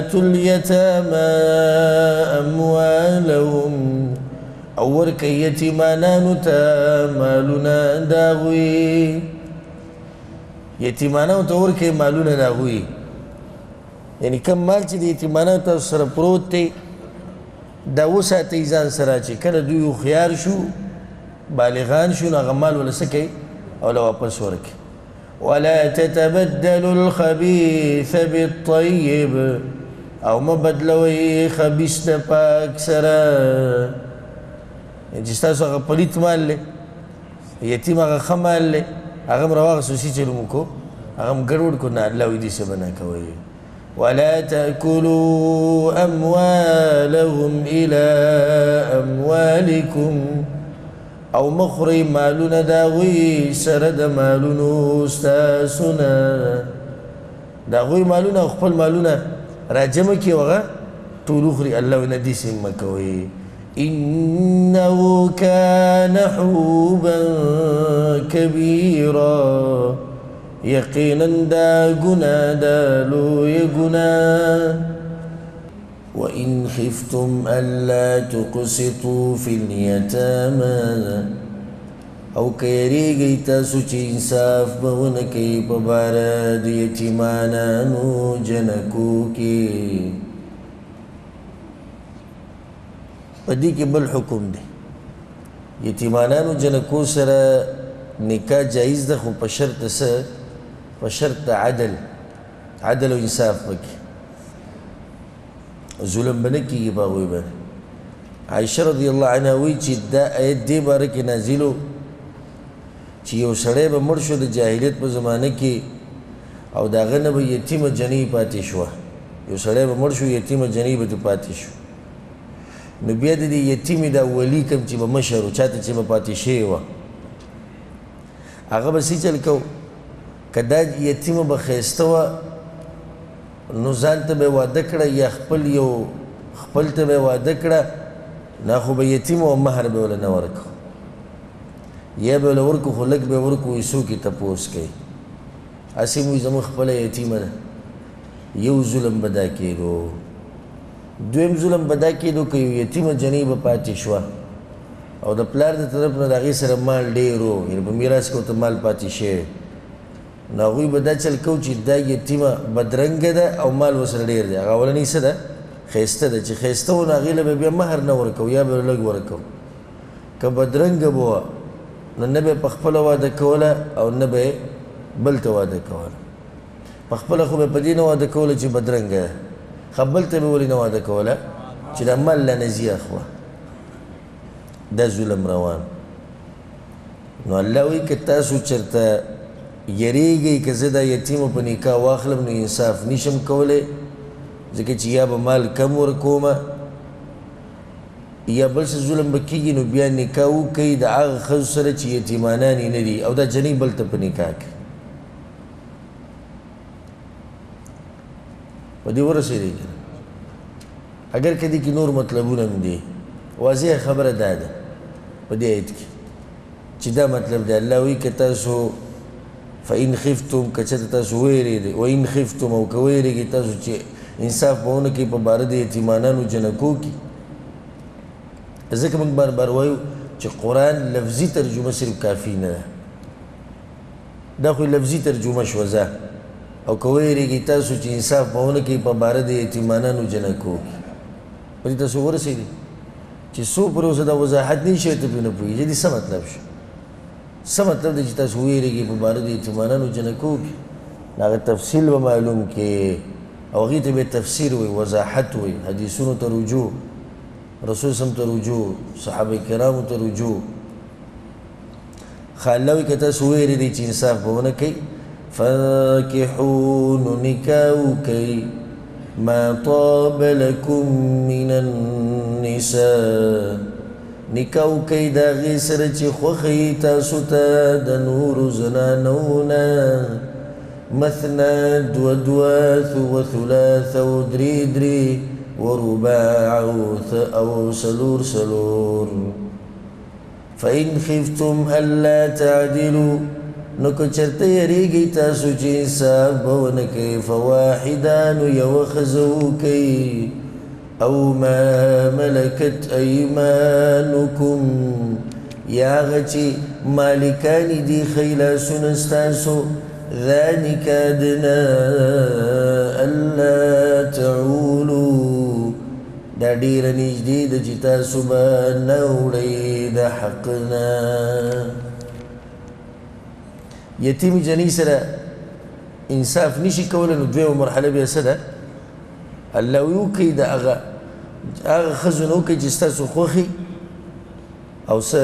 آتوا اليتامى أموالهم او ورکی یتیمانانو تا مالونا داغوی یتیمانانو تا ورکی مالونا داغوی یعنی کم مال چی دی یتیمانانو تا سر پروت تی دا وساتی ځان سره چې کله دوی خيار شو بالغان شو نو هغه مال ولا سکی او لا واپس ورکي ولا تتبدلوا الخبيث بالطيب او ما بدلوي خبيث د پاک سره چې ستاسو هغه پلیت مال دی یتیم هغه ښه مال دی هغه م راواغستو چې چلو مو کو هغه م ګډوډ کړو نه الله وایي داسې به نه کوئ ولا تأكلوا أموالهم إلى أموالكم او مخري مالنا داغوي سرد مالونو استاسنا داغوي مالونا خپل مالونا راجمه کی وغه ټول خري الله وندي سم کوي انه كان حوبا كبيرا يقينا دا گنا دالو يگنا وإن خفتم ألا تقسطوا في اليتامى او کيریږي تاسو چې انصاف به ونه کوي په باره د یتیمانانو جنکو کې په دې کې بل حکم دی یتیمانانو جنکو سره نکاح جایز ده خو په شرط څه په شرط عدل او انصاف پکې ظلم به نه کېږي په هغوی باندې عایشه رضی الله عنها وایي چې دا آیت دې باره کې نازل و چې یو سړی به مړ شو د جاهلیت په زمانه کې او د هغه نه به یتیمه جنۍ پاتې شوه یو سړی به مړ شو یتیمه جنۍ به پاتې شو نو بیا د دې یتیمې دا ولي کوم چې به مشر و چاته چې به پاتې شوې وه هغه به څه چل کو که دا یتیمه به ښایسته وه نو ځان ته به واده کړه یا خپل ته به واده کړه نه خو به یتیمه و مهر به وله نه ورکو یا به وله ورکو خو لږ به ورکو وایي څوک یې تپوس کوي هسې مو وایي زموږ خپله یتیمه ده یو ظلم به دا کېدو دویم ظلم به دا کېدو که یو یتیمه جنۍ به پاتې شوه او د پلار د طرف نه د هغې سره مال ډېر و یعنې په میراث کې ورته مال پاتې شوی نو هغوی به دا چل کو چې دا یتیمه بدرنګه ده او مال ورسره ډېر دی هغه اولنۍ څه ده ښایسته ده چې ښایسته و نو هغې له به بیا مهر نه ورکوو یا به لږ ورکوو که بدرنګه به وه نو نه به یې په خپله واده کوله او نه به یې بل ته واده کوله په خپله خو به په دې نه واده کوله چې بدرنګه ده ښه بل ته به ولې نه واده کوله چې دا مال له نه ځي اخوه دا ظلم روان نو الله وایي که تاسو چېرته یریږئ که زه دا یتیمه په نکاح واخلم نو انصاف نشم کولی ځکه چې یا به مال کم ورکومه یا بل څه ظلم به کېږي نو بیا نکاح وکوئ د هغه ښځو سره چې یتیمانان یې نه دي او دا جنۍ بل ته په نکاح کوي په دې ورسېدی که اگر که دې کې نور مطلبونه هم دي واضح خبره دا ده په دې آیت کې چې دا مطلب دی الله وایي که تاسو فإن خفتم که چېرته تاسو ویرېږئ وإن خفتم او که ویرېږئ تاسو چې انصاف به ونه کوئ په باره د یتیمانانو جنکو کې ځکه موږ بار بار وایو چې قرآن لفظي ترجمه صرف کافي نه ده دا خو لفظي ترجمه شوه ځه او که ویرېږئ تاسو چې انصاف به ونه کوئ په باره د یتیمانانو جنکو کې په دې تاسو ورسېدئ چې څو پورې اوسه دا وضاحت نه شوی ته پرې نه پوهېږي چې دې څه مطلب شو څه مطلب دی چې تاسو ویرېږئ په باره د یتیمانانو جنکو کې د هغه تفصیل به معلوم کې او هغې ته به تفسیر وایي وضاحت وایي حدیثونو ته رجوع رسول سم ته رجوع صحابه کرامو ته رجوع ښه الله وایي که تاسو ویرېږئ چې انصاف به ونه کوئ فانکحوا نو نکاح وکئ ما طاب لكم من النساء نکاح وکئ د هغې سره چې خوښوي تاسو ته د نورو زنانو نه مثنى دوه وثلاث ودري ورباع او سلور فإن خفتم ألا تعدلوا نو که چرته یریږئ تاسو چې انصاف به ونه کوئ فواحدانو یوه ښځه وکئ او ما ملکت ایمانکم یا هغه چې مالکانې دي ښی لاسونه ستاسو ذلک ادنا الا تعولو دا ډېره نږدې ده چې تاسو به نه وړئ د حق نه یتیم جنۍ سره انصاف نشي کولی نو دویمه مرحله بیا څه ده الله وی وکئ د هغه ښځو نه وکئ چې ستاسو خوښي او څه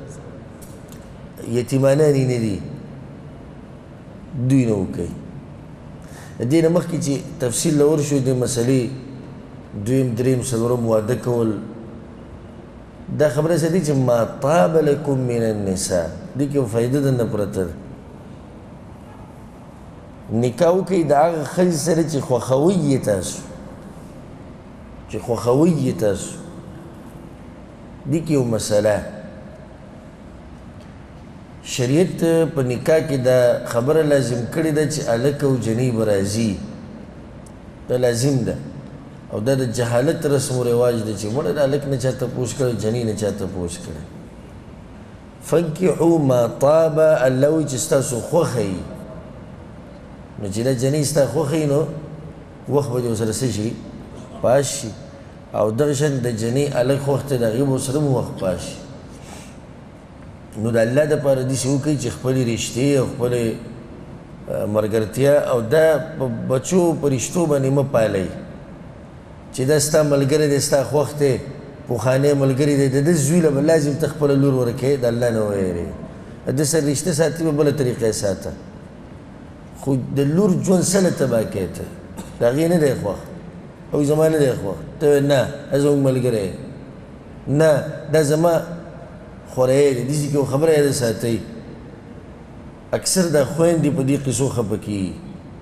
یتیمانان یې نه دي دوی نه وکئ د دې نه مخکې چې تفصیل له ورشو د مسلې دویم دریم څلورم واده کول دا خبره څه دي چې ما طاب لکم من النساء دې کې فایده درنه پرته ده نکاح وکئ د هغه ښځې سره چې خوښوئ یې تاسو چې خوښوئ یې تاسو دې کې یو مسله شریعت په نکاح کې دا خبره لازم کړې ده چې هلک او جنۍ به راځي دا لازم ده او دا د جهالت رسم و رواج دی چې مړه د هلک نه چا تپوس کړی جنۍ نه چا تپوس کړی فنکحو ما طاب الله وایي چې ستاسو خوښه یي نو چې دا جنۍ ستا خوښه یي نو وخت به دې ورسره څه شي پاس شي او دغه شان د جنۍ هلک خوښ دی د هغې به ورسره هم وخت پاس شي نو د الله دپاره داسې وکړئ چې خپلې رشتې او خپلې ملګرتیا او دا په بچو په رشتو باندې مه پالئ چې دا ستا ملګری دی ستا خوښ دی پخوانی ملګری دی د ده زوی له به لازم ته خپله لور ورکوې د الله نه ویرې د ده سره رشته ساتي به بله طریقه ساته خو د لور ژوند څه نه تباه کوې ته د هغې نه دی خوښ او زما نه دی خوښ ته نه دا زموږ ملګری نه دا زما خوری دی داسې کې خبره یاده ساتئ اکثر دا خویندې په دې قصو خفه کېږي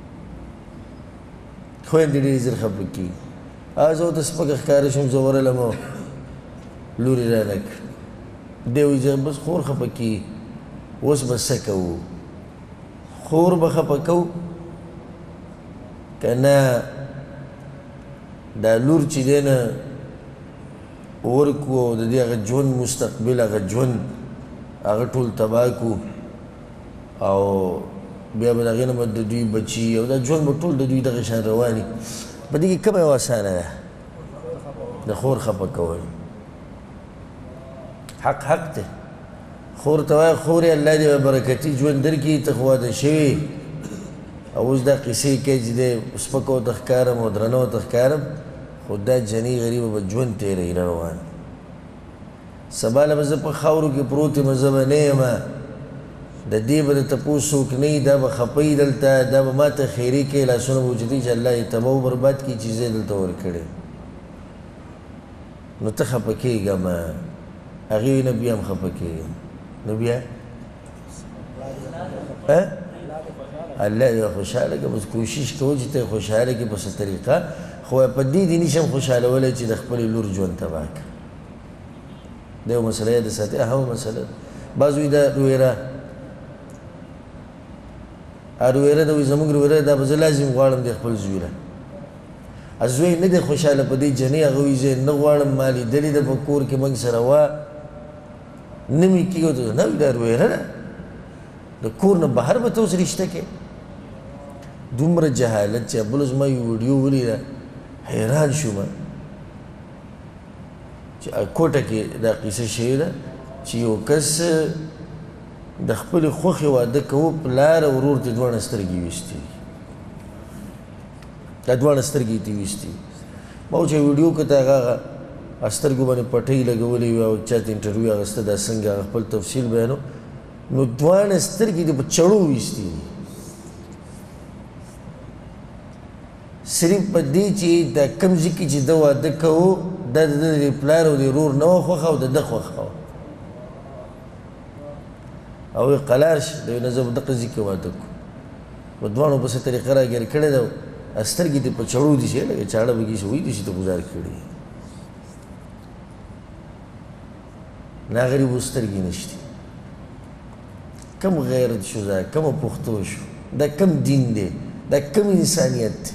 خویندې ډېرې زر خفه کېږي زه ورته سپکه ښکاره شوم زه ورغلم او لور یې رانه کړ دی وایي زه بس خور خفه کېږي اوس به څه کوو خور به خفه کوو که نه دا لور چې دی نه ورکو او د دې هغه ژوند مستقبل هغه ژوند هغه ټول تباه کړو او بیا به د هغې نه به د دوی بچي او دا ژوند به ټول د دوی دغه شان رواني په دې کې کومه یو اسانه ده د خور خفه کول حق حق دی خور ته وایه خورې الله دې برکتي ژوند درکړي ته خو واده شوې او اوس دا قصې کوي چې دی سپکه ورته ښکارم او درنه ورته ښکارم خو دا جنۍ غریبه به ژوند تېروي روان سبا له به زه په خاورو کې پروت یم زه به نه یم د دې به د تپوس څوک نه وي دا به خفه وي دلته دا به ما ته خیرې کوي لاسونه به اوچتوي چې الله یې تباه و برباد کړي چې زه یې دلته ورکړې نو ته خفه کېږه مه هغې وي نه بیا هم خفه کېږم نو بیا الله دې خوشحاله کړه بس کوشش کوو چې ته یې خوشحاله کړې په څه طریقه خو په دې دې نشم خوشحالولی چې د خپلې لور ژوند تباه کړه دا یو مسله یاده ساتي اهمه مسله بعض وایي دا رویره رویره ده وایي زموږ رویره دا به زه لازم غواړم د خپل زوی نه زوی نه دی خوشحاله په دې جنۍ هغه وایي زه نه غواړم ما لیدلې ده په کور کې موږ سره وه نه مې کېږي ته نه وایي دا رویره ده د کور نه بهر به ته اوس رشته کې دومره جهالت چې بل زما یو ویډیو ولیده حیران شوم چې کوټه کې دا قصه شوې ده چې یو کس د خپلې خوښې واده کوو پلار او ورور ته دواړه سترګې ویستې دا دواړه سترګې یې ویستې ما و چې ویډیو کې ته هغه سترګو باندې پټۍ لګولې وي او چا ته انټرویو اخیسته دا څنګه هغه خپل تفصیل بیانو نو دواړه سترګې دې په چړو ویستې دي صرف په دې چې دا کوم ځای کې چې ده واده کوو دا د ده د پلار او د ورور نه وه خوښه او د ده خوښه وه او وی قلار شه د وی نه زه به دغه ځای کې واده کړو په دواړو په څه طریقه راګیر کړې ده سترګې دې په چړو دي چې لکه چاړه به کېږي وایي دي چې ته ګزار کړي نا غریبو سترګې نشته کم غیرت شو دا کم پښتو شو دا کم دین دی دا کم انسانیت دی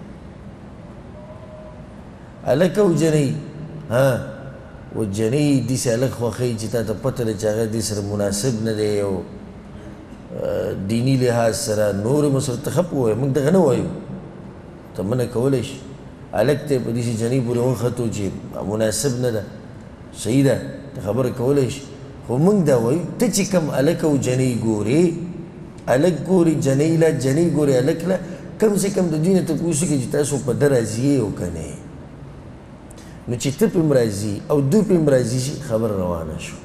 هلک او جنۍ و جنۍ داسې هلک خوښوي چې تا ته پته ده چې هغه دې سره مناسب نه دی او دیني لحاظ سره نور هم ورسره ته ښه پوه وایې موږ دغه نه وایو ته منع کولی شي هلک ته په داسې جنۍ پورې ونښتو چې مناسب نه ده صحیح ده ته خبره کولی شي خو موږ دا وایو ته چې کوم هلک او جنۍ ګورې هلک ګوري جنۍ له جنۍ ګوري هلک له کم سے کم د دوی نه تپوس وکړي چې تاسو په ده راضي یې او که نه نو چې ته پې هم راضي او دوی پې هم راضي شي خبره روانه شو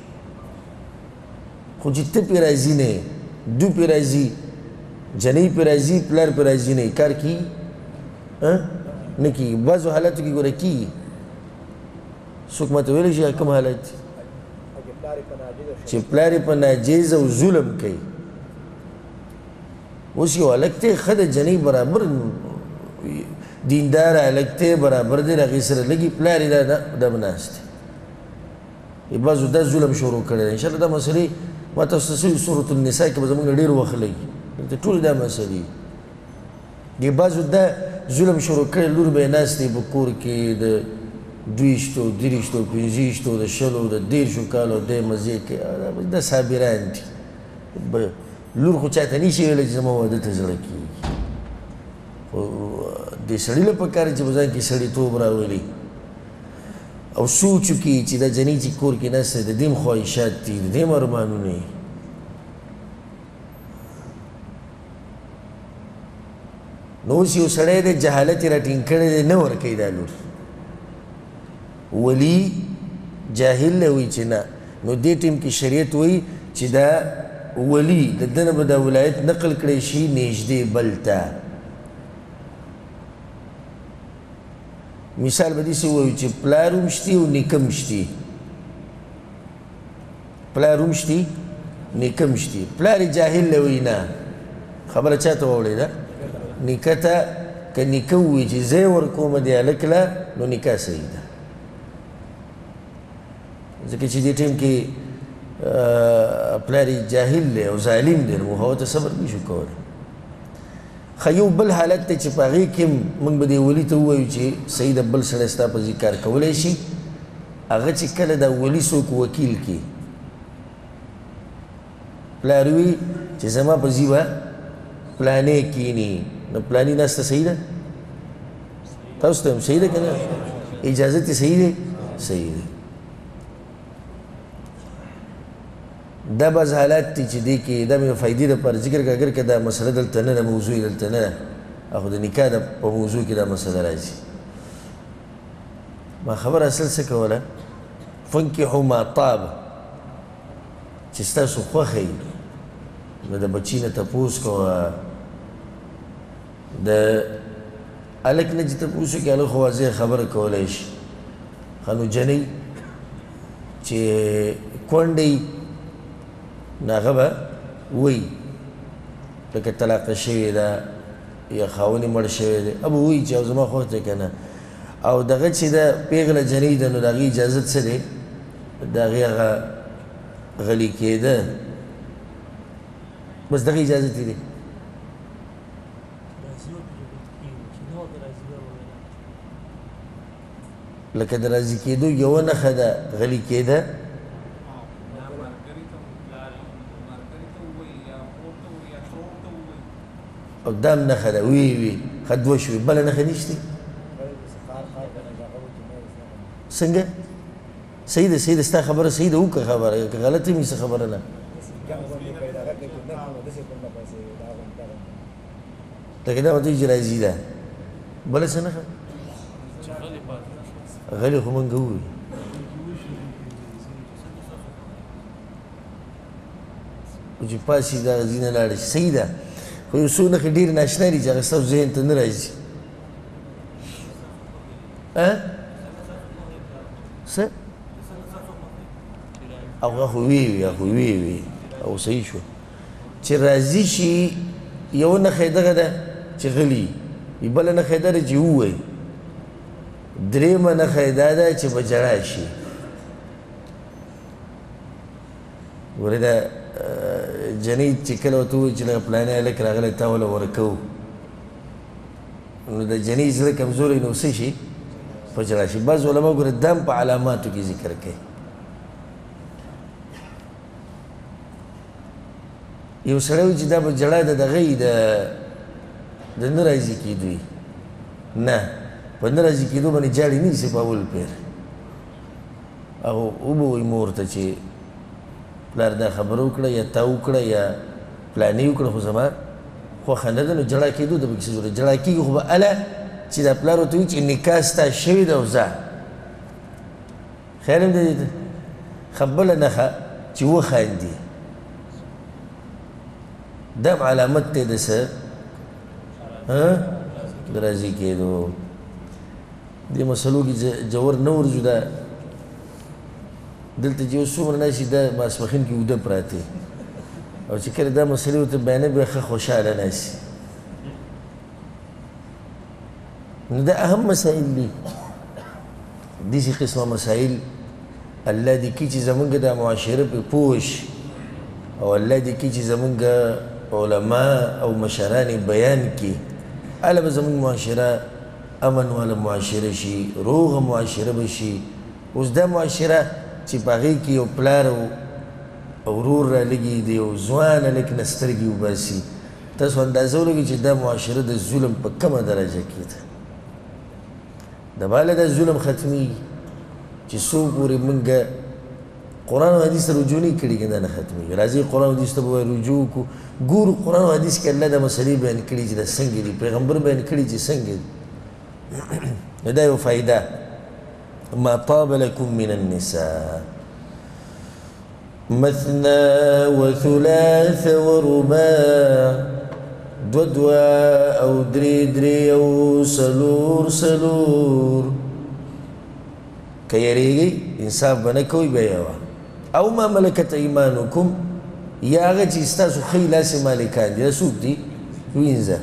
خو چې ته پې راضي نه یې دوی پې راضي جنۍ پې راضي پلار پې راضي نه یې کار کېږي نه کېږي بعضو حالاتو کې ګوره کېږي څوک ماته ویلی شي کوم حالت چې پلار یې په ناجیز او ظلم کوي اوس یو هلک دی ښه د جنۍ برابر دیندار هلک دی برابر دی د هغې سره لږي پلار یې دا به ناست دی بعضو دا ظلم شروع کړی دی انشاءالله دا مسلې ما تاسو ته څه سورة النساء کې به زموږ ډېر وخت لګي دلته ټولې دا مسلې دي بعضو دا ظلم شروع کړی لور به یې ناست دی په کور کې د 20 30 50 د 10 د 10 کالو دی مزې کوي دا صابران دي لور خو چاته نشي ویلی چې زما واده ته زړه کېږي خو دې سړي له پکار چې په ځان کې سړیتوب راولي او سوچ وکړي چې دا جنۍ چې کور کې ناسته د دې هم خواهشات دي د دې هم ارمانونه یې نو اوس یو سړی دی جهالت یې راټینګ کړی دی نه ورکوي دا لور ولی جاهل له وایي چې نه نو دې ټیم کې شریعت وایي چې دا ولی د ده نه به دا ولایت نقل کړی شي نږدې بل ته مثال به داسې ووایو چې پلار هم شتي او نیکه هم شتي پلار هم شتي نیکه هم شتي پلار یې جاهل له وایي نه خبره چا ته واورېده نیکه ته که نیکه ووایي چې زه یې ورکوم دې هلک له نو نکاح صحیح ده ځکه چې دې ټیم کې پلار یې جاهل دی او ظالم دی نو هغه ته صبر نشو کولی ښه یو بل حالت دی چې په هغې کې هم موږ به دې ولي ته ووایو چې صحیح د بل سړی ستا په ځای کار کولی شي هغه چې کله دا ولي څوک وکیل کړي پلار وي چې زما په ځای به پلانې کښېني نو پلاني ناسته صحیح ده تاسو ته هم صحیح ده که نه اجازت یې صحیح دی صحیح دی دا بعض حالات دي چې دې کې دا مې فایدې دپاره ذکر کړه اگر که دا مسله دلته نه ده موضوع یې دلته نه ده خو د نکاح په موضوع کې دا مسله راځي ما خبره اصل څه کوله فنکحو ما طاب چې ستاسو خوښه یي نو د بچي نه تپوس کوه د هلک نه چې تپوس وکړي هلک خو واضح خبره کولی شي ښه نو جنۍ چې کونډه نو هغه به وایي لکه طلاقه شوې ده یا خاوند یې مړ شوی دی ابه وایي چې او زما خوښ دی که نه او دغه چې ده پیغله جنۍ ده نو د هغې اجازت څه دی د هغې هغه غلي کېده بس دغه اجازت یې دی لکه د راضي کېدو یوه نښه ده غلي کېده او دام نښه ده وی ښه دوه شوې بله نښه نشته څنګه صحیح ده صحیح ده ستا خبره صحیح ده وکړه خبره که غلطه وي څه خبره نه لکه دا ورته وایي چې راضي ده بله څه نښه غلي خو مونږ ووایو چې پاسې دغه ځای نه لاړه شي صحیح ده خو یو څو نښې ډېرې ناشنا دي چې هغه ستاسو ذهن ته نه راځي څه هغه خو وی او صحیح شو چې راضي شي یوه نښه یې دغه ده چې غلي وي بله نښه یې دا ده چې ووایي درېیمه نښه یې دا ده چې به جړا شي ګورې دا جنۍ چې کله ورته ووایي چې لکه پلانی هلک راغلی تا وله ورکوو نو د جنۍ زړه کمزوری نو څه شي په ژړا شي بعض علما ګوره دا هم په علاماتو کې ذکر کوي یو سړی وي چې دا به ژړا د دغه یي د نه راضي کېدو نه په نه راضي کېدو باندې جاړې نه نیسي په اول پیر او وبه وایي مور ته چې پلار دا خبره وکړه یا تا وکړه یا پلانې وکړه خو زما خوښه نه ده نو ژړا کېدو ته به کیسه ضرورت ژړا کېږي خو به هله چې دا پلار ورته وایي چې نکاح ستا شوې ده او ځه خیال هم د دې ته ښه بله نښه چې وخاندي دا هم علامت دی د څه د راضي کېدو دې مسلو کې جوور نه ورځو دا دلته چې اوس څومره ناست دا ماسپښین کې اوده پراته او چې کله دا مسلې ورته بیانوي بیا ښه خوشحاله ناست نو دا اهم مسائل دي داسې قسمه مسائل الله دې کړي چې زمونږ دا معاشره پرې پوه شي او الله دې کړي چې زمونږ علما او مشران بیان کړي هله به زمونږ معاشره امن والا معاشره شي روغه معاشره به شي اوس دا معاشره چې په هغې کې یو پلار او ورور رالګي د یو ځوان هلک نه سترګې وباسي تاسو اندازه ولګئ چې دا معاشره د ظلم په کمه درجه کې ده د باله دا ظلم ختمیږي چې څو پورې موږ قرآن او حدیث ته رجوع نه کړي که دا نه ختمیږي راځي قرآن او حدیث ته به رجوع کړو ګورو قرآن او حدیث کې الله دا مسلې بیان کړي چې دا څنګه دي پیغمبر بیان کړي چې څنګه دي دا یو فایده ما طاب لكم من النساء مثنى وثلاث ورباع دوا او دري او سلور کيريږي انصاف بنه کوي بیا او ما ملكت ايمانكم یا هغه چې ستاسو ښی لاس مالکان دي څوک دي وینځه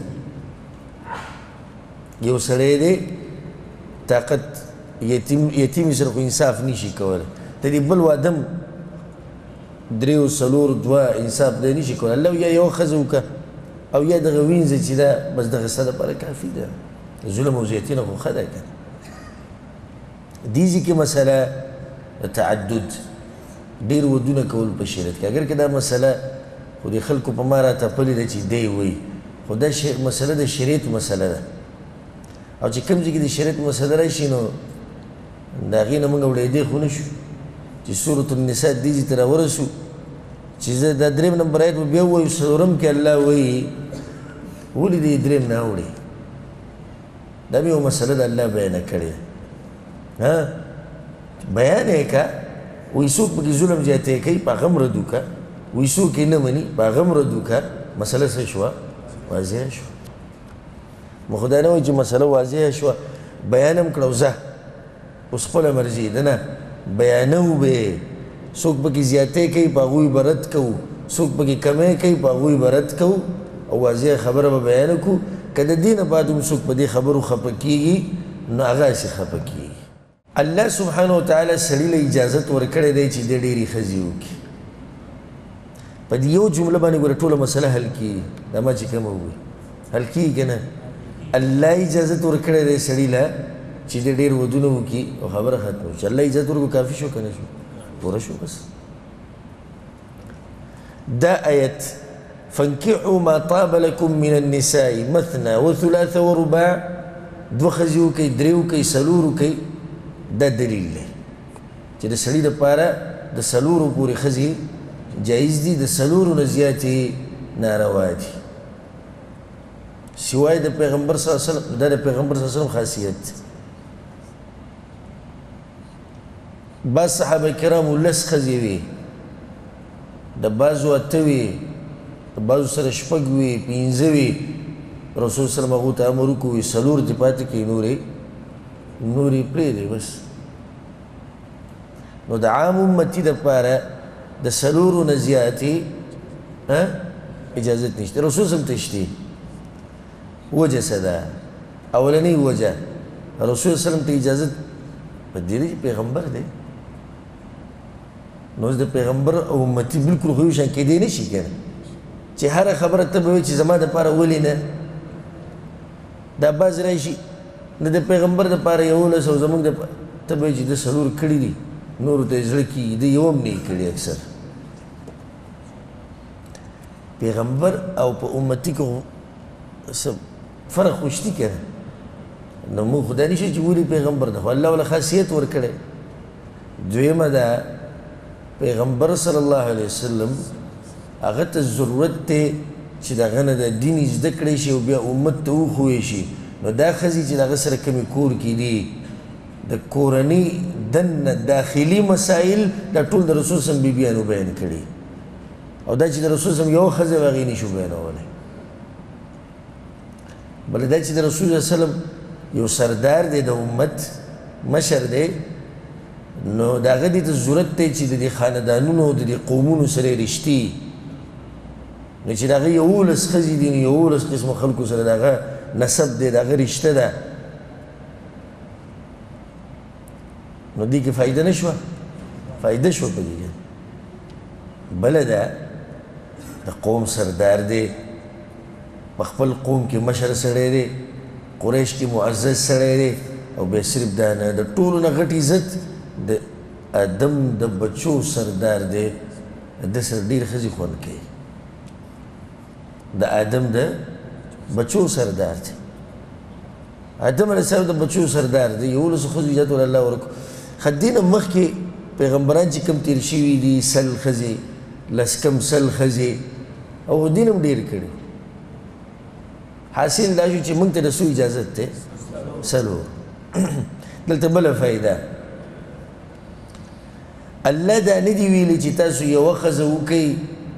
یو سړی دی طاقت یتیم سره خو انصاف نشي کولی ته دې بل وادم درې او څلور دوه انصاف دی نشي کولی الله یا یوه ښځه وکړه او یا دغه وینځه چې ده بس دغه ستا دپاره کافي ده ظلم او زیاتي نه خو ښه ده که دې ځای کې مسله تعدد ډېر ودونه کول په شریعت کې اگر که دا مسله خو د خلکو په ما راتپلې ده چې دی وایي خو دا مسله د شریعت مسله ده او چې کوم ځای کې د شریعت مسله راشي نو د هغې نه موږ اورېدی خو نه شو چې سورة النساء دې ځای ته راورسو چې زه دا درېم نمبر آیت به بیا ووایو څلورم کې الله وایي ولې دې درېم نه اوړې دا مې یو مسله د الله بیانه کړې ها بیان یې که وایي څوک پکې ظلم زیاتی کوي په هغه هم رد وکړه وایي څوک یې نه مني په هغه هم رد وکړه مسله څه شوه واضحه شوه مو خدای نه وایي چې مسله واضحه شوه بیان هم کړه ځه اوس خپله مرضي ده نه بیانو به څوک پکې زیاتی کوي په هغوی به رد کوو څوک پکې کمی کوي په هغوی به رد کوو او واضحه خبره به بیانه کړو که د دې نه بعد هم څوک په دې خبرو خفه کېږي نو هغه هسې خفه کېږي الله سبحانه وتعالی سړي له اجازت ورکړی دی چې دی ډېرې ښځې وکړي په دې یو جمله باندې ګوره ټوله مسله حل کېږي دا ما چې کومه ووایي حل کېږي که نه الله اجازت ورکړی دی سړي له چې دی ډېر ودونه وکړي او خبره ختمه وي چې الله اجازت ورکړو کافي شو که نه شو پوره شو بس دا آیت فانکحوا ما طاب لكم من النساء مثنى وثلاث ورباع دوه ښځې وکړئ درې وکړئ څلور وکړئ دا دلیل دی چې د سړي دپاره د څلورو پورې ښځې جایز دي د څلورو نه زیاتې ناروا دي سوای د پیغمبر صلی الله علیه وسلم دا د پیغمبر صلی الله علیه وسلم خاصیت بعض صحابه کرامو لس ښځې وي د بعضو اته وي د بعضو سره شپږ وي پنځه وي رسول صلی الله هغو ته امر وکړو څلور دې پاتې کړي نورې پرېږدئ بس نو د عام امتي دپاره د څلورو نه زیاتې اجازت نشته رسول صلی ته شته وجه څه ده اولنۍ وجه رسول صلی ته اجازت په دې دی چې پیغمبر دی نو د پیغمبر او امتي بلکل خو یو شان کېدی نه شي که نه چې هره خبره ته به وایي چې زما دپاره ولې نه دا بعض راشي نه د پیغمبر دپاره 11 او زمونږ ته به وایي چې ده 4 کړي دي نورو ته یې زړه کېږي ده یو هم نه یې کړي اکثر پیغمبر او په امتي کې فرق خو شته که نه نو موږ خو دا نشي چې ولې پیغمبر ده خو الله وله خاصیت ورکړی دویمه ده پیغمبر صلی الله علیه وسلم هغه ته ضرورت دی چې د هغه نه د دین زده کړی شي او بیا امت ته وښوی شي نو دا ښځې چې د هغه سره کمې کور کې دي د کورنۍ دننه داخلي مسایل دا ټول د رسول صلی بیبیانو بیان کړي او دا چې د رسول صلی یو ښځه وه هغې نشو بیانولی بله دا چې د رسول صلی وسلم یو سردار دی د امت مشر دی نو د هغه دې ته ضرورت دی چې د دې خاندانونو او د دې قومونو سره یې رشتې نو چې د هغه 11 ښځې دي نو 11 قسمو خلکو سره د هغه نسب دی د هغه رشته ده نو دې کې فایده نه شوه فایده شوه په دې کې بله ده د قوم سردار دی په خپل قوم کې مشر سړی دی قریش کې معزز سړی دی او بیا صرف دا نه د ټولو نه غټ عزت د ادم د بچو سردار دی د سره ډېر ښځې خوند کوي د ادم د بچو سردار دی ادم علیه السلام د بچو سردار دی 11 ښځو اجازت ول الله ورکړو خو دې نه مخکې پیغمبران چې کوم تېر شوي دي 100 ښځې 10 کم 100 ښځې او دې نه هم ډېر کړي حاصل دا شو چې موږ ته د څو اجازت دی 4 دلته بله فایده الله دا نه دي ویلي چې تاسو یوه ښځه وکئ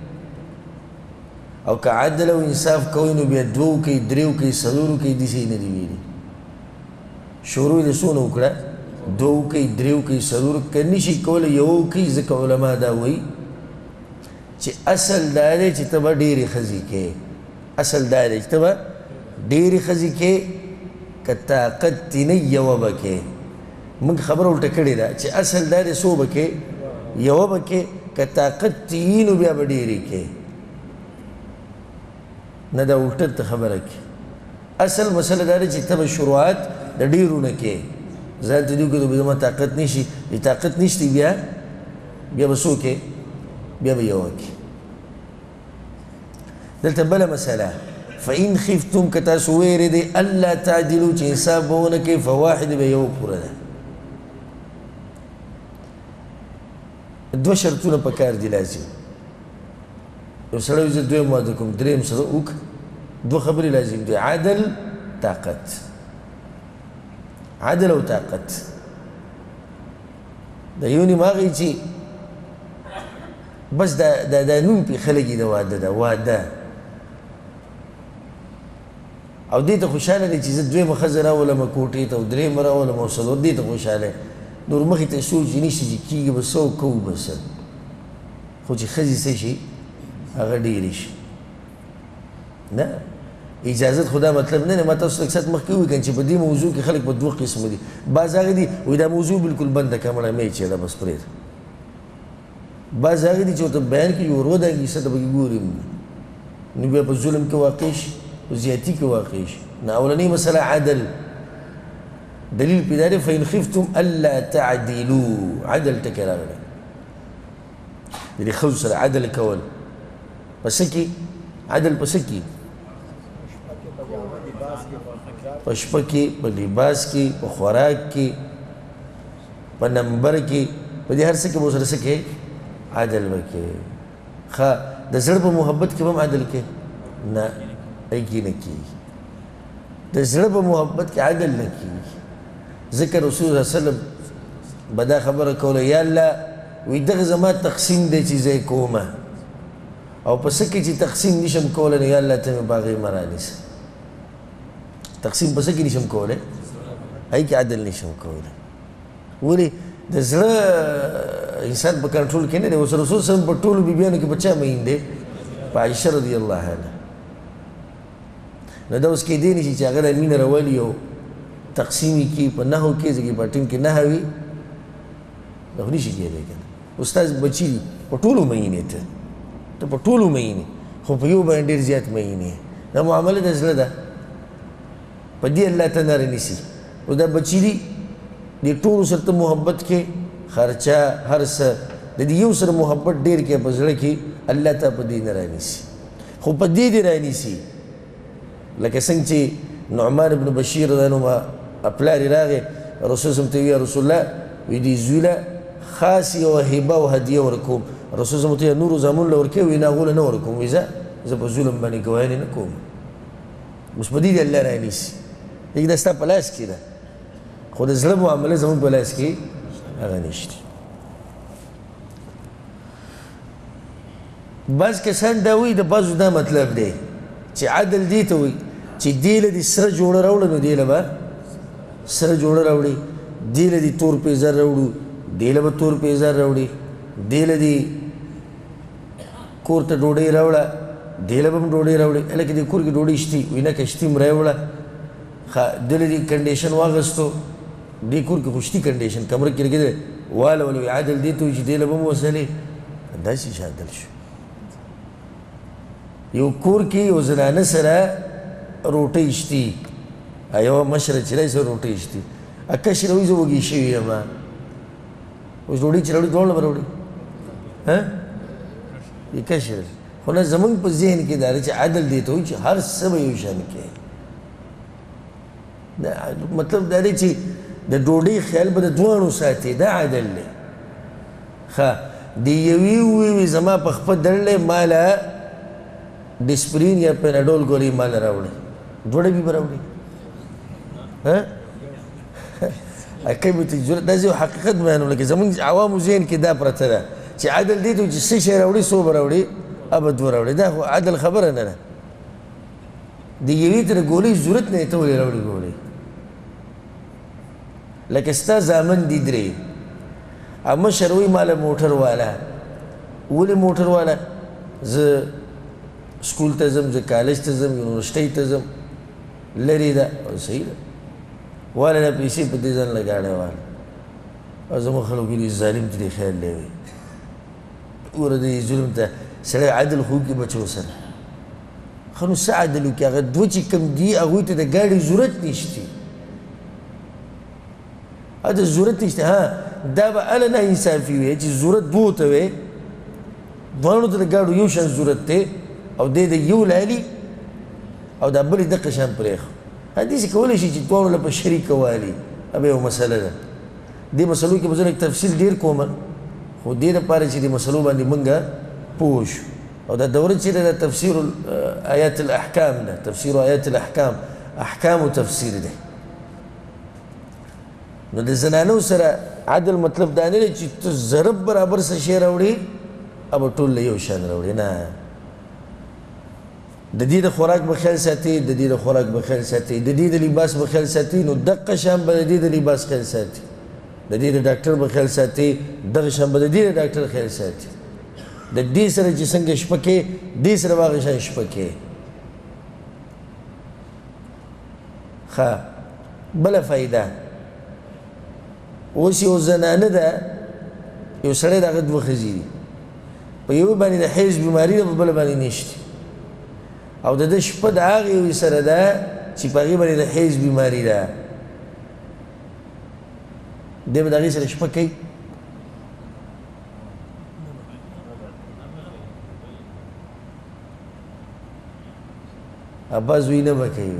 او که عدل او انصاف کوئ نو بیا 2 وکئ 3 وکئ 4 وکئ داسې نه دي ویلي شروع یې د څونه وکړه 2 وکئ 3 وکئ 4 که نشي کولی یوه وکئ ځکه علما دا وایي چې اصل دا دی چې ته به ډېرې ښځې کې اصل دا دی چې ته به ډېرې ښځې کې که طاقت دې نه یوه به کې موږ خبره الټه کړې ده چې اصل دا دی څو به کې یوه به کې که طاقت دې وي نو بیا به ډېرې کې نه دا الټه ته خبره کې اصل مسله دا دی چې ته به شروعات د ډېرو نه کې ځان ته دې وکړو زما طاقت نشي طاقت نشته بیا به څو کې بیا به یوه کې دلته بله مسله فإن خفتم که تاسو ویرېدئ الله تعدلو چې انصاف به ونه کوئ فواحد به یو پوره ده 2 شرطونه په کار دي لازم یو سړی وي زه 2 واده کوم 3 سره وک 2 خبرې لازم دي عدل طاقت عدل او طاقت د یو نیم هغې چې بس دا نوم پې خلک یې د واده ده واده او دې ته خوشحاله دی چې زه 2 ښځه راولم کوټې ته او 3 راولم او 4 دې ته خوشحاله نور مخې ته سوچ نشته چې کېږي به څه او کوو به څه خو چې ښځې څه شي هغه ډېرې شي نه اجازت خدا مطلب نه ما تاسو لږ ساعت مخکې ووایي که چې په دې موضوع کې خلک په 2 قسمه دي بعض هغه دي وایي دا موضوع بالکل بنده کړه مړه مې یې چېړه بس پرېږده بعض هغه دي چې ورته بیان کړي ور ودانګي څه ته پکې ګوري نو بیا په ظلم کې واقع شي په زیاتي کې واقع شي نه اولنۍ مسله عدل دلیل پې دا دی فإن خفتم ألا تعدلوا عدل ټکی راغلی د دې ښځو سره عدل کول په څه کې عدل په څه کې په شپه کې په لباس کې په خوراک کې په نمبر کې په دې هر څه کې به ورسره څه کې عدل وکړي ښه د زړه په محبت کې به هم عدل کې نه هغې نه کېږي د زړه په محبت کې عدل نه کېږي ځکه رسول صلی الله وسلم به دا خبره کوله یا الله وایي دغه زما تقسیم دی چې زه یې کومه او په څه کې چې تقسیم نشم کولی نو یا الله ته مې په هغې مه رانیسه تقسیم په څه کې نشم کولی هغې کې عدل نشم کولی ولې د زړه انسان په کنټرول کې نه دی اوس رسول صلی په ټولو بیبیانو کې په چا مین دی په عایشه رضی الله عنها نو دا اوس کیدی نه شي چې هغه د مینه راولي او تقسیم یې کړي په نحو کې ځکه په ټیم کې نحو وي دا خو نشي کېدی که نه استاد بچي دي په ټولو مینې ته په ټولو مینې خو په یو باندې ډېر زیات مین یې دا معامله د زړه ده په دې الله ته نره نیسي او دا بچي دي دې ټولو سره ته محبت کې خرچه هر څه د دې یو سره محبت ډېر کې په زړه کې الله ته په دې نه رانیسي خو په دې دې رانیسي لکه څنګه چې نعمان بن بشیر رضی الله عنه پلار یې راغی رسول صلی الله علیه وسلم رسول الله وی دې زوی له خاص یوه هبه او هدیه ورکوم رسول صلی الله علیه وسلم نورو زامنو له ورکوي وی نه هغو له نه ورکوم وی زه په ظلم باندې ګواهاني نه کوم اوس په دې دې الله رانیسي دا ستا په لاس کې ده خو د زړه معامله زموږ په لاس کې هغه نشته بعض کسان دا وایي د بعضو دا مطلب دی چې عدل دې ته وایي چې دې له دې سره جوړه راوړه نو دې له به سره جوړه راوړي دې له دې تور پیزار راوړو دې له به تور پیزار راوړي دې له دې کور ته ډوډۍ راوړه دې له به هم ډوډۍ راوړي هلکه دې کور کې ډوډۍ شتي وایي نه که شتي هم راوړه دې له دې کنډیشن واخیستو دې کور کې خو شتي کنډیشن کمره کې لګېدلی واله وایي عدل دې ته وایي چې دې له به هم وسلې داسې چې عدل شو یو کور کې یو زنانه سره روټۍ شتي یوه مشره چې دی سره روټۍ شتي کشره وایي زه وږې شوې یم اوس ډوډۍ چې راوړي دواړه به راوړي کشره خو نه زموږ په ذهن کې دا دی چې عدل دې ته وایي چې هر څه به یو شان کوي مطلب دا دی چې د ډوډۍ خیال به د دواړو ساتي دا عدل دی ښه د یوې وویې زما په خپه دړلی ماله ډسپرین یا پیناډول ګولۍ ماله راوړي دوه ډبې به راوړي کوي به ته ضرورت داسې یو حقیقت بیانوم لکه زموږ عوامو ذهن کې دا پرته ده چې عدل دی ته چې څه شی راوړي څو به راوړي به دوه راوړي دا خو عدل خبره نه ده د یوې ته د ګولۍ ضرورت نه دی ته ولې راوړي ګولۍ لکه ستا زامن دي درې مشر وایي ماله موټر والا ولې موټر والا زه سکول ته ځم زه کالج ته ځم یونیورسټۍ ته ځم لرې ده صحیح ده واله نه پیسې په دې ځان لګاړی واله او زموږ خلکو دې ظالم ته دې خیال دی وایي ګوره دې ظلم ته سړی عدل خو وکړي بچو سره ښه نو څه عدل وکړي هغه دوه چې کوم دي هغوی ته د ګاډۍ ضرورت نشته هذا ضرورت نشته دا به هله نه انصافي وي چې ضرورت دوو ته وی دواړو ته د ګاډو یو شان ضرورت دی او دی د یو لالي او دا بل یې دقه شان پرېښو داسې کولی شي چې دواړو له په شریکه والي به یو مسله ده دې مسلو کې به زه لږ تفصیل ډېر کوم خو دې لپاره چې دې مسلو باندې موږ پوه شو او دا دوره چې ده د تفسیر آیات الاحکام ده تفسیر آیات الاحکام احکام و تفسیر ده نو د زنانو سره عدل مطلب دا نه دی چې ته ضرب برابر څه شی راوړي به ټول له یو شان راوړي نه د دې د خوراک به خیال ساتي د دې د خوراک به خیال ساتي د دې د لباس به خیال ساتي نو دقه شان به د دې د لباس خیال ساتي د دې د ډاکټر به خیال ساتي دغه شان به د دې د ډاکټر خیال ساتي د دې سره چې څنګه شپه کې دې سره به هغه شان شپه کې ښه بله فایده اوس یو زنانه ده یو سړی د هغه دوه ښځې دي په یوه باندې د حیض بیماري ده په بله باندې نشته او د ده شپه د هغې یوې سره ده چې په هغې باندې د حیض بیماري ده دی به د هغې سره شپه کوي بعض وایي نه به کوي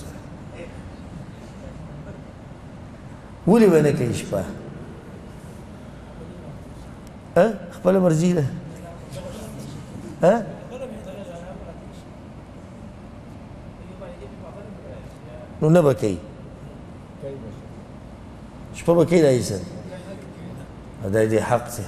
ولې به نه کوي شپه خپله مرضي ده نو نه به کوي شپه به کوي د هغې سره دا دې حق دی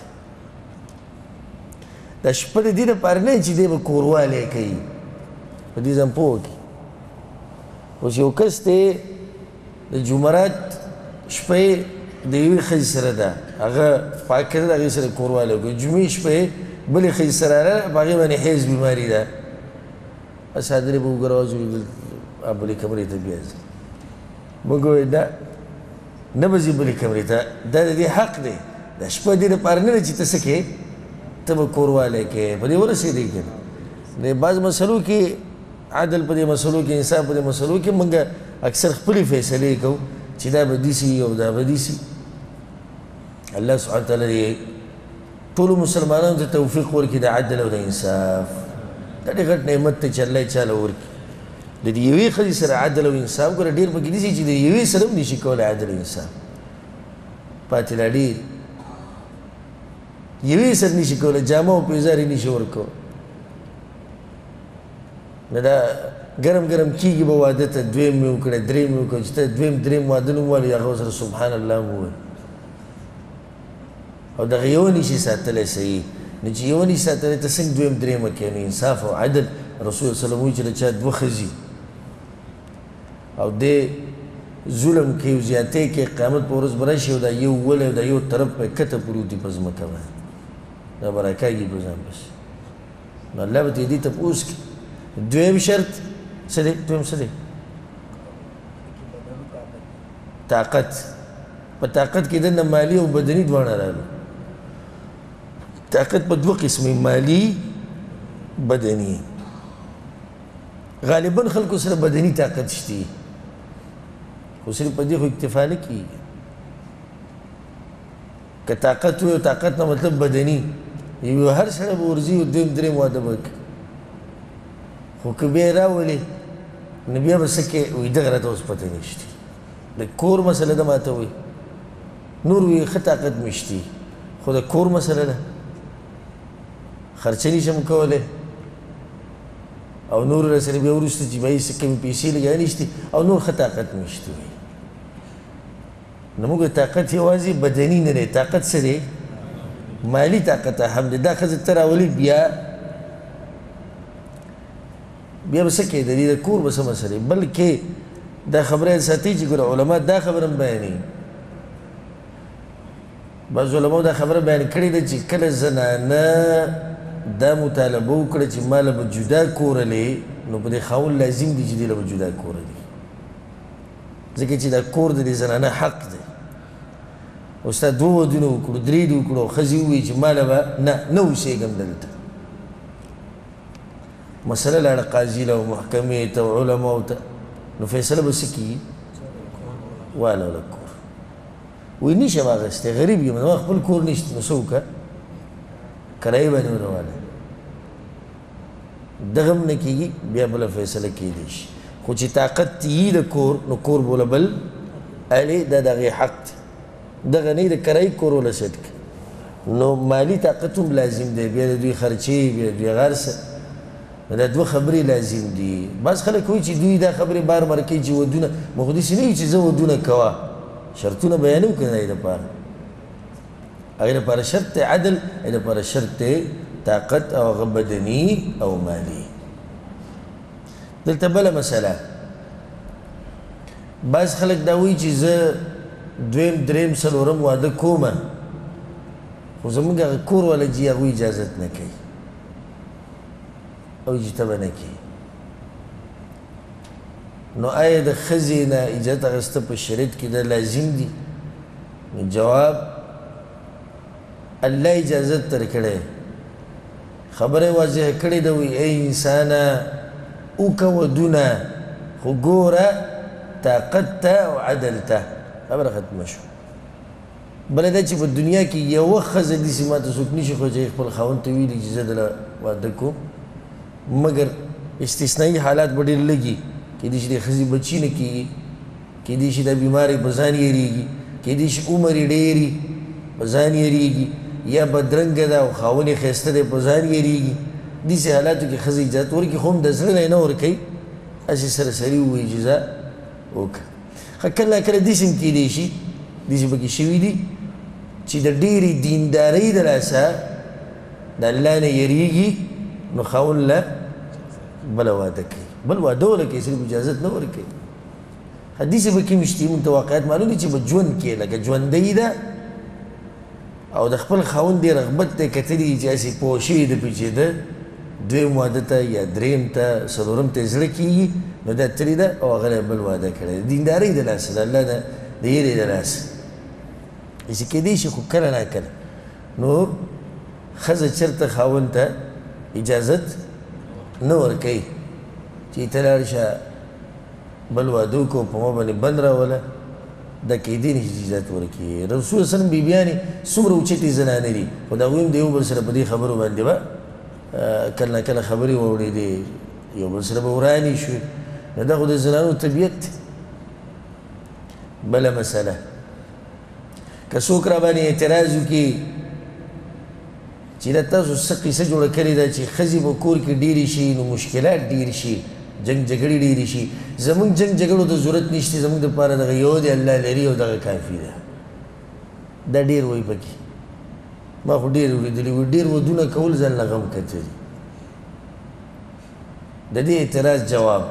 دا شپه د دې دپاره نه چې دی به کوروالی کوي په دې ځان پوه کړي اوس یو کس دی د جمعرات شپه یې د یوې ښځې سره ده هغه پاکه ده د هغې سره کوروالی وکړي جمعې شپه یې بلې ښځې سره ده په هغې باندې حیض بیماري ده څادرې به وګروځو بلې کمرې ته بیا ځي موږ وایو دا نه به ځي بلې کمرې ته دا د دې حق دی دا شپه دې دپاره نه ده چې ته څه کوې ته به کوروالی کوې په دې ورسېدی که نه د بعض مسلو کې عدل په دې مسلو کې انصاف په دې مسلو کې موږ اکثر خپلې فیصلې کوو چې دا به داسې او دا به داسې. الله سبحانه وتعالی ټولو مسلمانانو ته توفیق ورکړي د عدل او د انصاف. دا ډېر غټ نعمت دی چې الله یې چاله ورکړي. د دې یوې ښځې سره عدل او انصاف ګوره ډېر پکې داسې چې د یوې سره هم نشي کولی عدل او انصاف پاتې لا ډېر یوې سره نشي کولی جامه او پیزار یې نشي ورکولی. نو دا ګرم ګرم کېږي به واده ته دویم مې وکړی درېیم مې وکړی چې ته دویم درېیم واده نوم والي هغه سره سبحان الله مو وویل او دغه یو نشي ساتلی صحیح. نو چې یو نشي ساتلی ته څنګه دویم درېیمه کوې؟ نو انصاف او عدل رسول صلی وایي چې د چا دوه ښځې او دی ظلم کوي او زیاتی کوي قیامت په ورځ به راشي او دا یو ولی او دا یو طرف به کته پروت دي په ځمکه باندې دا به راکاږي په ځان پسې. نو الله به دې تپوس کړي. دویم شرط څه دی؟ دویم څه دی؟ طاقت. په طاقت کې دننه مالی او بدني دواړه راغلي. طاقت په دوه قسمې مالی بدني. غالبا خلکو سره بدني طاقت شته خو صرف په دې خو اکتفا نه کېږي. که طاقت وي او طاقت نه مطلب بدني یو هر سړی به ورځي او دویم درېیم واده به کوي خو که بیا یې راولې نو بیا به څه کوې وایي دغه راته اوس پته نشته. د کور مسله ده ماته وایي نور وایي ښه طاقت مې شته خو د کور مسله ده خرچه نشم کولی او نور رسره بیا وروسته چې بیا یې څه کمې پیسې لګیا نشته او نور ښه طاقت مې شته وایي. نو موږ طاقت یوازې بدني نه دی طاقت څه دی؟ مالی طاقت هم دی. دا ښځه ته راولي بیا به څه کوي د دې د کور به څه مسلې بلکې دا خبره ساتي چې ګوره علما دا خبره هم بیانوي. بعض علماو دا خبره بیان کړې ده چې کله زنانه دا مطالبه وکړه چې ماله به جدا کورلې نو په دې خاوند لازم دي چې دې له به جدا کورلې ځکه چې دا کور د دې زنانه حق دی. او ستا دوه ودونه وکړو درې دې وکړو او ښځې ووایي چې ماله به نه اوسېږم دلته مسله لاړه قاضي له او محکمې ته او علماو ته نو فیصله به څه کېږي؟ واله له کور وایي نشم اخیستی غریب یم زما خپل کور نشته نو څه وکړه کرایې باندې ورواله دغه هم نه کېږي بیا بله فیصله کېدی شي. خو چې طاقت یي د کور نو کور بوله بل الې دا د هغې حق دی دغه نه د کرایي کور وله سیټ کړي نو مالي طاقت هم لازم دی بیا د دوی خرچې بیا د دوی هغه هر څه دا دوه خبرې لازم دي. بعض خلک وایي چې دوی دا خبرې بار بار کوي چې ودونه مو خو داسې نه وي چې زه ودونه کوه شرطونه بیانوو که نه هغې دپاره هغې دپاره شرط دی عدل هغې دپاره شرط دی طاقت او هغه بدني او مالي. دلته بله مسله بعض خلک دا وایي چې زه دویم درېیم څلورم واده کومه خو زموږ هغه کور والا جي هغوی اجازت نه کوي او چې ته به نه کړې نو آیا د ښځې نه اجازت اخیسته په شریعت کې دا لازم دي؟ نو جواب الله اجازت درکړی خبره واضحه کړې ده وایي ای انسانه وکړه ودونه خو ګوره طاقت ته او عدل ته خبره ختمه شوه. بله دا چې په دنیا کې یوه ښځه داسې ماته څوک نشي خو چې خپل خاوند ته ویلي چې زه دله واده کوم مګر استثنایي حالات به ډېر لږي کېدای شي د ښځې بچي نه کېږي کېدای شي دا بیمارۍ په ځان یېرېږي کېدای شي عمر یې ډېر په ځان یېرېږي یا بدرنګه ده او خاوند یې ښایسته دی په ځان یېرېږي داسې حالاتو کې ښځه اجازت ورکړي خو هم د زړه نه یې نه ورکوي هسې سرسري ووایي چې ځه وکړه. ښه کله ناکله داسې هم کېدای شي داسې پکې شوي دي چې د ډېرې دیندارۍ د لاسه د الله نه یېرېږي نو خاوند له بله واده کوي بل واده وله کوي صرف اجازت نه ورکوي. حدیث به کې مشتي موږ ته واقعیت معلوم دي چې به ژوند کې لکه ژوندی ده او د خپل خاوند دې رغبت ته کتلي چې هسې پوه شوي ده پې چې ده دویم واده ته یا درېیم ته څلورم ته زړه کېږي نو دا تللې ده او هغه له بل واده کړی ده دیندارۍ د لاسه د الله نه د یېرې د لاسه هسې کېدای شي خو کله ناکله نور ښځه چېرته خاوند ته اجازت نه ورکوي چې ته لاړ شه بل واده وکړو په ما باندې بند راوله دا کیدی نه چې اجازت ورکړي رسول وسلم بیبیانې څومره اوچتې زنانې دي خو د هغوی هم د یو بل سره په دې خبرو باندې به کله نه کله خبرې واورېدې یو بل سره به ورانې شوې نو دا خو د زنانو طبیعت دی بله مسله که څوک را باندې اعتراض وکړي چې دا تاسو څه قصه جوړه کړې ده چې ښځې په کور کې ډېرې شي نو مشکلات ډېر شي جنګ جګړې ډېرې شي زموږ جنګ جګړو ته ضرورت نشته زموږ دپاره دغه یو دی الله لري او دغه کافي ده دا ډېر وایي پکې ما خو ډېر اورېدلي وي ډېر ودونه کول ځان له غم کتلي د دې اعتراض جواب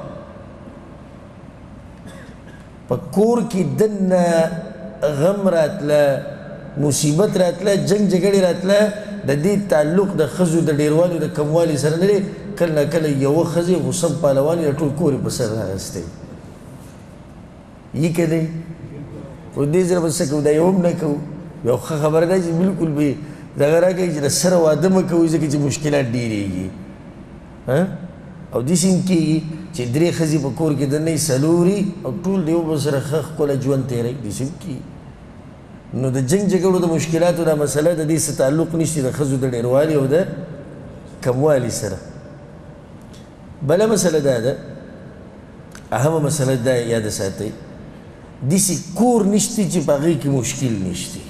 په کور کې دننه غم راتله مصیبت راتله جنګ جګړې راتله د دې تعلق د ښځو د ډېروالي د کموالي سره نه دی کله نه کله یوه ښځې غصب پهلوان یې ټول کور یې په سر راغستی یي که دی خو دې سره به څه کوو دا یو هم نه کوو یو ښه خبره ده چې بلکل به دغه راکوي چې د سره واده مه کوئ ځکه چې مشکلات ډېرېږي او داسې هم کېږي چې درې ښځې په کور کې دننه یې څلوري او ټول د یو بل سره ښه ښکلی ژوند تېروي داسې هم کېږي نو د جنګ جګړو د مشکلاتو دا مسله د دې څه تعلق نشته د ښځو د ډېروالي او د کموالي سره بله مسله دا ده اهمه مسله دا یاده ساتئ داسې کور نشته چې په هغې کې مشکل نشته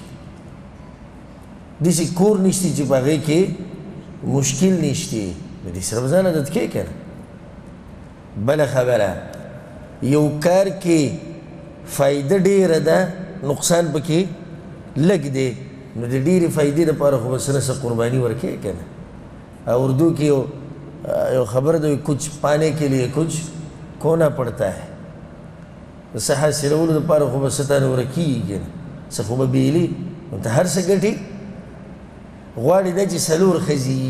داسې کور نشته چې په هغې کې مشکل نشته نو دې سره به ځان عادت کوې که نه بله خبره یو کار کې فایده ډېره ده نقصان پکې لږ دی نو د ډېرې فایدې دپاره خو به څه نه څه قرباني ورکوې که نه اردو کې یو خبر ده کچھ پانے کے لیے کچھ کھونا پڑتا ہے څه حاصلولو دپاره خو به څه تا نه ورکېږي که نه څه خو به بېلي نو ته هر څه ګټې غواړې دا چې څلور ښځې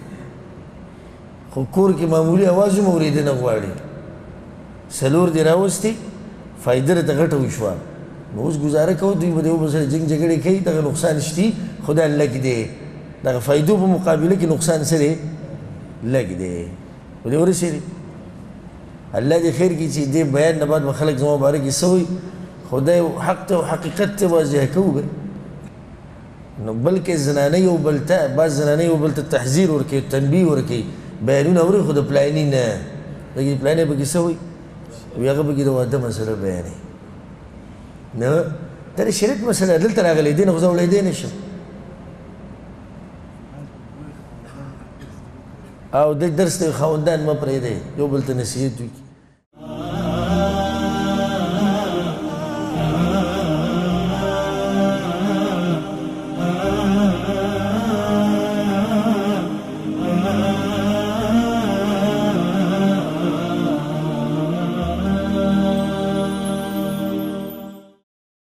خو کور کې معمولي اواز هم اورېدنه غواړي څلور دې راوستې فایده راته غټه وشوه نو اوس ګزاره کوو دوی به د یو بل سره جنګ جګړې کوي دغه نقصان شتي خو دا لږ دی دغه فایدو په مقابله کې نقصان څه دی لږ دی په دې ورسېدې الله دې خیر کړي چې دې بیان نه بعد به خلک زما باره کې څه وایي خو دا یو حق ته او حقیقت ته واضح کوو به نو بلکې زنانه یو بل ته بعض زنانه یو بل ته تحذیر ورکوي تنبیه ورکوي بیانونه اوري خو د پلاني نه لکه پلانې پکې څه وایي وایي هغه پکې د واده مسله بیانوي نه دا د شریعت مسله دلته راغلی دی نه خو زه وړی نه شم او د درس ته خاوندان مه پرېږدئ یو بل ته نصیحت وکړي